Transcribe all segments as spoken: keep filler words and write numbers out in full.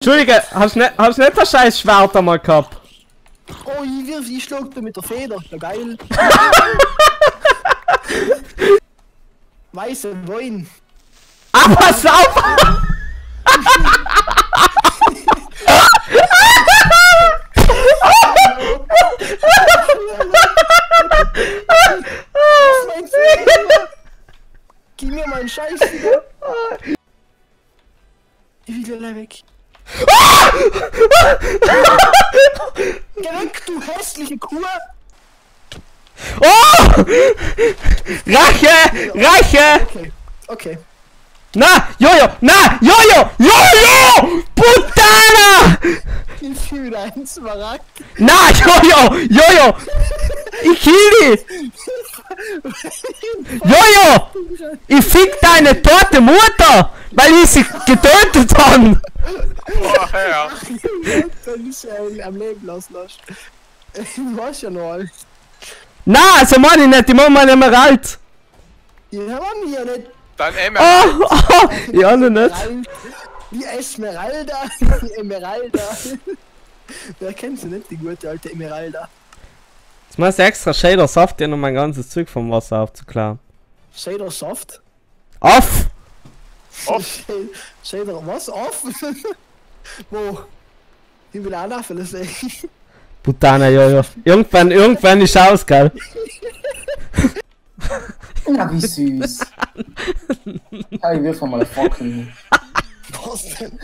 Entschuldige, hast du nicht, hast du nicht das scheiß Schwert einmal gehabt? Oh, ich wirf, ich schlag da mit der Feder. Ja, geil. Weiße Wein. Ah, pass auf! Was meinst du? Gib mir meinen Scheiß wieder. Ich will gleich weg. Geh weg, du hässliche Kuh! Oh! Rache! Rache! Okay, okay. Na! Jojo! Na! Jojo! Jojo! Putana! Ich fühle wieder einen Smaragd. Na! Jojo! Jojo! Ich kill dich! Jojo! Ich fick deine tote Mutter! Weil ich sie getötet habe! Oh, ja. Wenn ich sie am Leben lassen lasse. Ich weiß ja noch alt. Na, also meine ich nicht, ich mach mal Emerald! Ja, Mann, ja nicht. Dann Emma. Oh, oh, ja, noch nicht. Die Esmeralda, die Emeralda. Wer kennt sie nicht, die gute alte Emeralda? Jetzt muss ich extra Shader Soft gehen, um mein ganzes Zeug vom Wasser aufzuklären. Shader Soft? Off! Off? Shader, was? Off? Wo? Ich will auch nachher das sehen. Putana, Jojo. Irgendwann, irgendwann ist aus, gell? Na, wie süß. Ja, ich wirf mal eine Fackel. Was denn?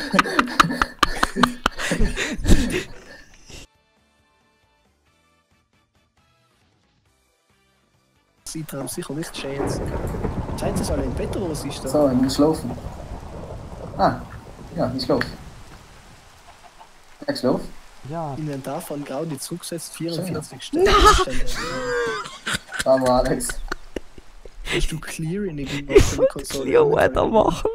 Sie trauen sicher nicht Chance. Scheint es alle im Bett oder was ist das? So, ich muss schlafen. Ah, ja, ich schlaf. Ich schlaf? Ja. Inventar von Graudi zurückgesetzt, vierundvierzig Stellen. Aber Alex. Hast du Clearing gemacht in der Konsole? Clear weitermachen.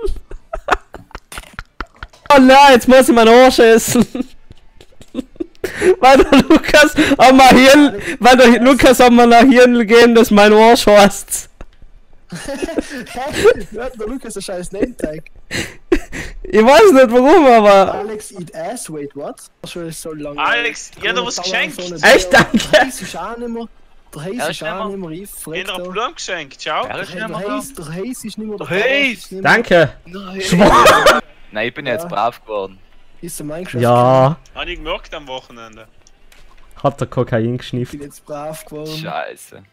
Oh nein, jetzt muss ich mein Ohr schießen. Weil der Lukas an mein Hirn, weil der Lukas an mein Hirn gegeben, dass mein Ohr scheißt. Hä? Der Lukas ein scheiß Name-Tag. Ich weiß nicht warum, aber... Alex eat ass, wait what? Schon so lange. Alex, ja, du was geschenkt. Echt, danke. Der Heiß ist auch nicht mehr. Der Heiß Ja, ist auch nicht mehr. Ich In frag einer da. Blume geschenkt, ciao. Ja, Der ist nicht mehr da. Heiß, der Heiß ist nicht mehr. Der Bauer Heiß. ist nicht mehr. Danke. Nein, Schwach. Nein, ich bin jetzt Ja. brav geworden. Ist der Minecraft? Ja, Hab ich gemerkt am Wochenende. hat der Kokain Ich geschnifft. bin jetzt brav geworden. Scheiße.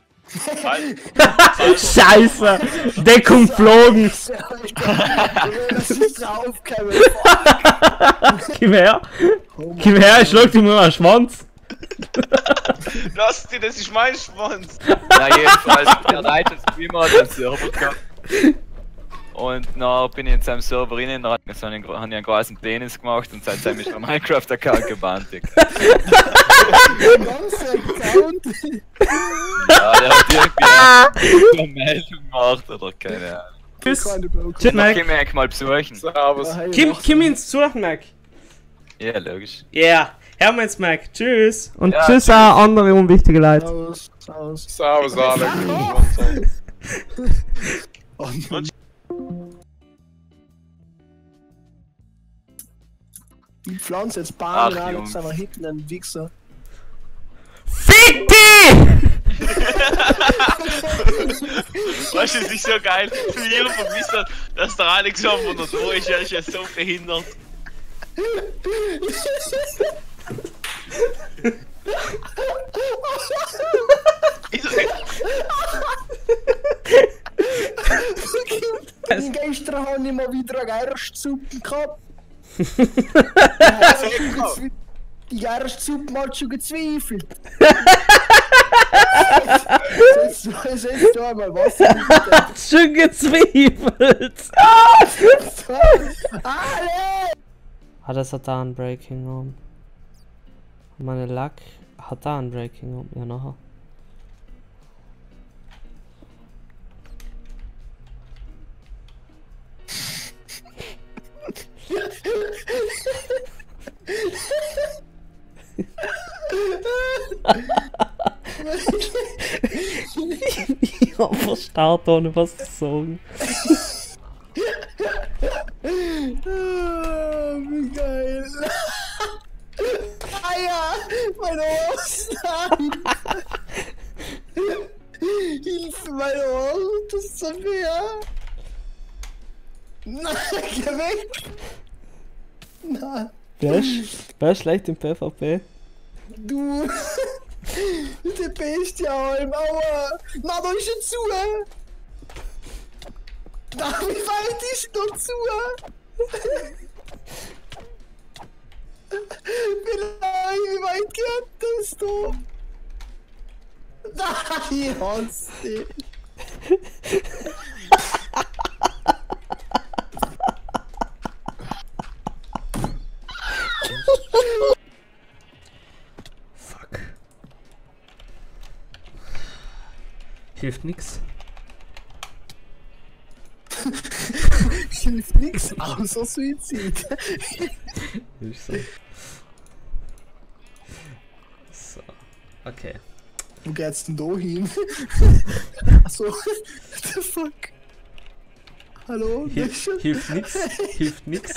Scheiße. Deckung flogen. Das ist draufgekommen. Gib her. Oh mein Gib her, ich schlag dir mal einen Schwanz. Lass dir, das ist mein Schwanz. Na jedenfalls, der Leiter Streamer hat einen Server gehabt. Und dann bin ich in seinem Server rein, dann habe ich einen großen Penis gemacht und seitdem ist mein Minecraft-Account gebannt. Der ganze Account. Ja, der hat irgendwie eine Meldung gemacht oder keine Ahnung. Tschüss. Tschüss, Tschüss, Mac. Geh mir mal besuchen. Servus. Kim, Kim ins Zug, Mac. Ja, logisch. Ja, yeah. Hören wir jetzt, Mac. Tschüss. Und Ja, tschüss tschüss. auch andere unwichtige Leute. Servus, servus. Servus, Alex. Und ich pflanze jetzt Bahnen, Ach, Alex, Jungs. aber hinten ein Wichser. Fick dich! Weißt du, es ist so geil, wie jeder vermisst hat, dass der Alex schon von der Tour ist, er ist ja so behindert. Und gestern habe ich mal wieder eine Gerstsuppe gehabt. Die Gerstsuppe hat schon gezweifelt. Setz setz da mal Wasser rein. Hat schon gezweifelt. Alle! Ah, das hat da ein Breaking Room. Meine Lack hat da ein Breaking Room. Ja, nachher. Ich hab verstaut, ohne was zu sagen. Ah, wie geil. Eier! Mein Ohr! Nein! Hilfe, mein Ohr! Das ist so schwer! Nein, geh weg! Nein! Wer ist, wer ist schlecht im PvP? Du! Der Bestia im Aua! Na, da ist er zu! Na, wie weit ist er noch zu? Wie lang, wie weit geht das da? Nein, ich hasse dich! Fuck. Hilft nix. Hilft nix außer Suizid. Ist so. So. Okay. Wo geht's denn da hin? Achso. What the fuck? Hallo? Hilf, hilft nix. Hilft nix.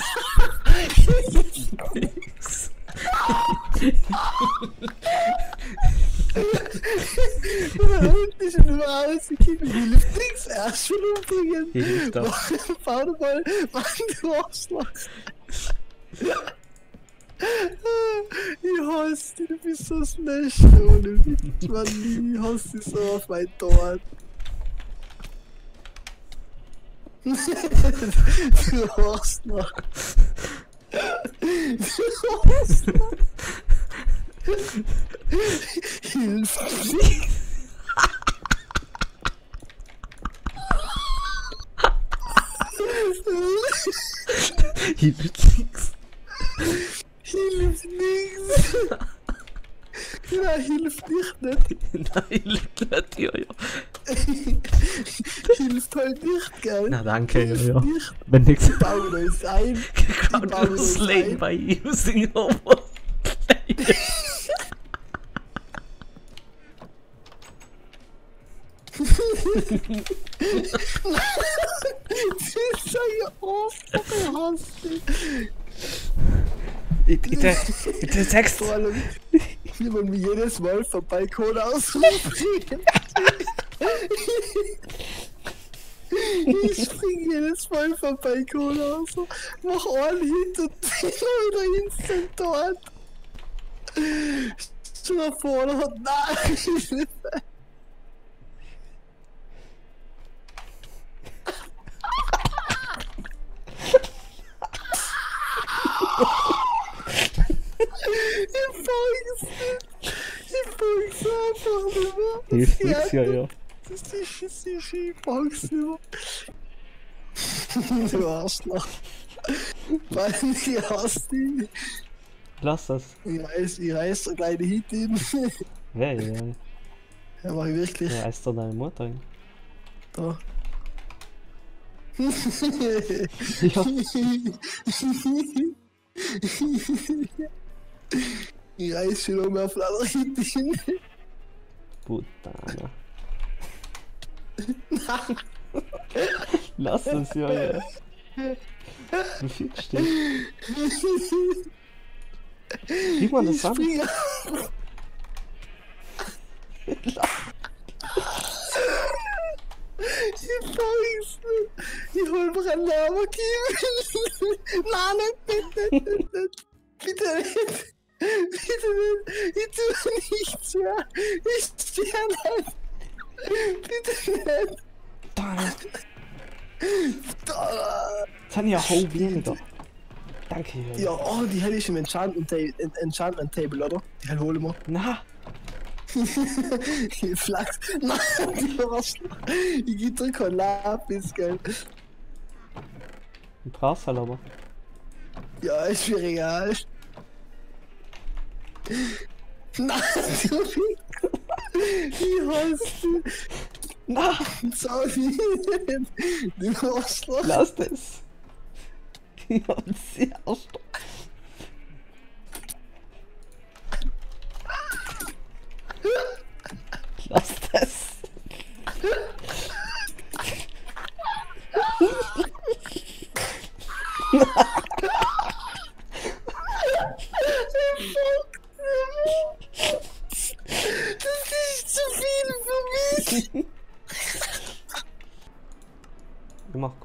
Nix. Da unten ist ein rausgekommen. Hilft nix. Erst schon umbringen. Hilft doch. Fahr doch mal. Mann, du Arschloch. Ich hasse dich, du bist so smash, ohne Witz, Mann, ich hasse dich so auf mein Tod. Du Arschloch. Du Arschloch. Hilf nicht. Hilft nix. Hilft nix. Ja, hilft nicht, nicht. Nein, hilft nicht, ja, ja. Hilft halt nicht, gell? Na danke, ja, Hilft ja. nicht. Wenn nix. Die bauen uns ein. Crowd bauen was uns slain ein. by using homo. Das ist ja Arschloch, ich hasse dich. Ich, ich, ich, ich sag's. Vor allem, wie man mich jedes Mal vom Balkon ausruft. Ich spring jedes Mal vom Balkon aus, mach einen Hit und bin wieder instant tot. Schon da vorne hat nein. Ich folg's nicht. Ich folg's einfach nicht mehr. Hilft nix, ja, ja. Das ist die Schisse, ich folg's nicht mehr. Du Arschloch. Weil ich hasse dich. Lass das. Ich reiß, ich reiß so kleine Hit hin. Wer, ja, ja. Ja, mach ich wirklich. Ja, ist doch deine Mutter hin. Da. Ja. Ich reiß schon noch mehr Flatter hin. Putana. Lass das, ja, ja. Du fickst dich. Wie man das an? Spring Ich folg's nicht. Ich hol mir ein Lamborghini. Nein, nicht, nicht, nicht, nicht. Bitte nicht. Bitte nicht. Ich tue nichts mehr. Ich stehe nicht. Bitte nicht. Da, Da. jetzt haben ja Hau weniger. Danke, ja. Ja, oh, die hätte ich im Enchantment, Ta Enchantment Table, oder? Die hätte holen wir. Na, Flachs. Nein, die Arschloch. Ich geh dir kein Lapis, gell. du brauchst halt aber. Ja, ist mir egal. Nein, du Fick. Ich hasse dich. Na, Sorry. Du Arschloch. lass das. Ja, sehr Arschloch. Lass das.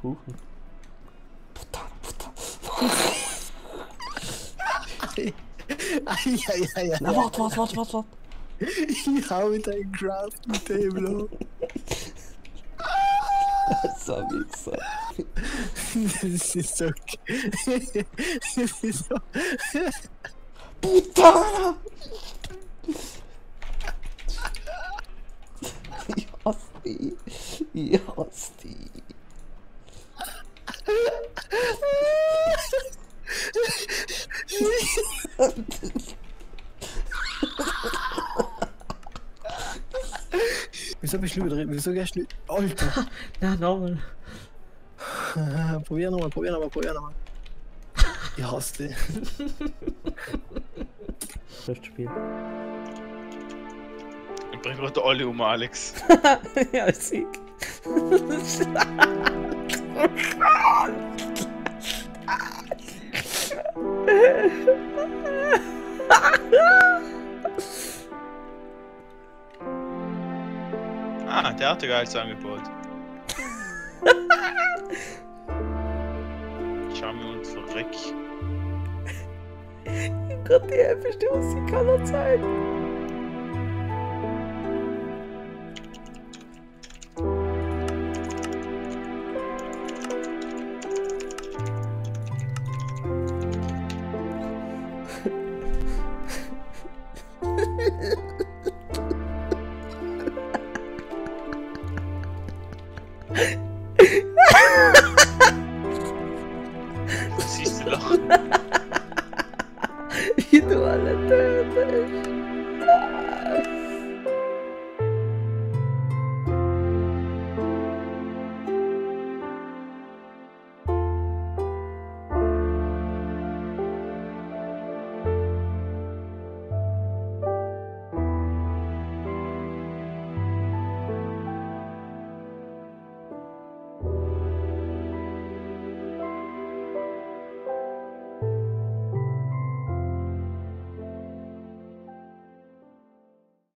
Kuchen. Puta, puta. Eieieiei. Na, warte, warte, warte, warte, warte. Ich hau mit einem Crafting Table. So, Wichser. Das ist so. Das ist so. Puta! Ich hasse die. Ich hasse die. Wieso bist du nicht drin? Wieso gehst du nicht? Alter! Na, nochmal. Probier nochmal, probier nochmal, probier nochmal. Ich hasse dich. Erstes Spiel. Ich bring gerade alle um, Alex. Ja, Sieg. Ah, der hat ein geiles Angebot. Schau mir uns verreck. Gott, die epische Musik aller Zeit. Was siehst du doch? Wie du alle tötest.